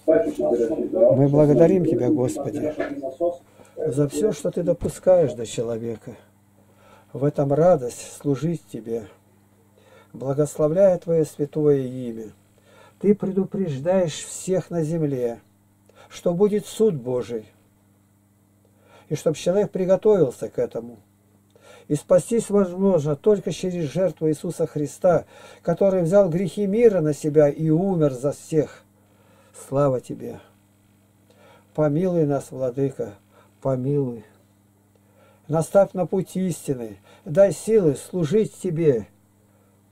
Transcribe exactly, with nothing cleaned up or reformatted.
Мы благодарим Тебя, Господи, за все, что Ты допускаешь до человека. В этом радость служить Тебе, благословляя Твое святое имя. Ты предупреждаешь всех на земле, что будет суд Божий, и чтобы человек приготовился к этому. И спастись возможно только через жертву Иисуса Христа, который взял грехи мира на себя и умер за всех. Слава Тебе! Помилуй нас, Владыка, помилуй. Наставь на путь истины, дай силы служить Тебе